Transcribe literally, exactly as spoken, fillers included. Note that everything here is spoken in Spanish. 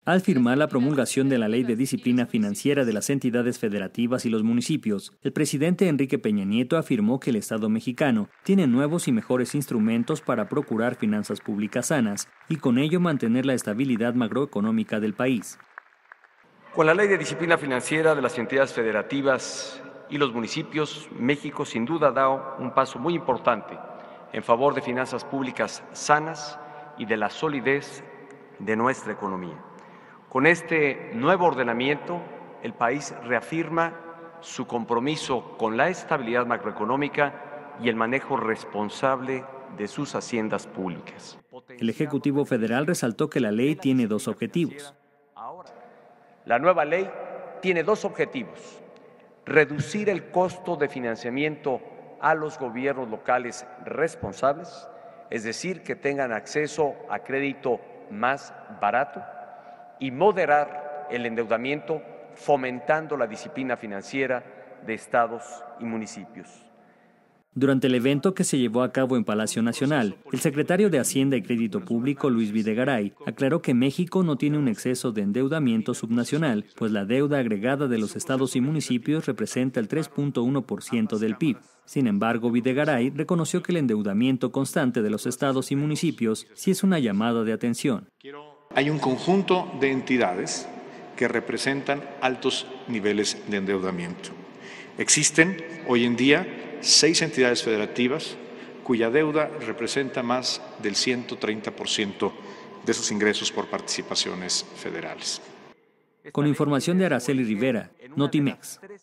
Al firmar la promulgación de la Ley de Disciplina Financiera de las entidades federativas y los municipios, el presidente Enrique Peña Nieto afirmó que el Estado mexicano tiene nuevos y mejores instrumentos para procurar finanzas públicas sanas y con ello mantener la estabilidad macroeconómica del país. Con la Ley de Disciplina Financiera de las entidades federativas y los municipios, México sin duda ha dado un paso muy importante en favor de finanzas públicas sanas y de la solidez de nuestra economía. Con este nuevo ordenamiento, el país reafirma su compromiso con la estabilidad macroeconómica y el manejo responsable de sus haciendas públicas. El Ejecutivo Federal resaltó que la ley tiene dos objetivos. La nueva ley tiene dos objetivos: reducir el costo de financiamiento a los gobiernos locales responsables, es decir, que tengan acceso a crédito más barato, y moderar el endeudamiento, fomentando la disciplina financiera de estados y municipios. Durante el evento que se llevó a cabo en Palacio Nacional, el secretario de Hacienda y Crédito Público, Luis Videgaray, aclaró que México no tiene un exceso de endeudamiento subnacional, pues la deuda agregada de los estados y municipios representa el tres punto uno por ciento del P I B. Sin embargo, Videgaray reconoció que el endeudamiento constante de los estados y municipios sí es una llamada de atención. Hay un conjunto de entidades que representan altos niveles de endeudamiento. Existen hoy en día seis entidades federativas cuya deuda representa más del ciento treinta por ciento de sus ingresos por participaciones federales. Con información de Araceli Rivera, Notimex.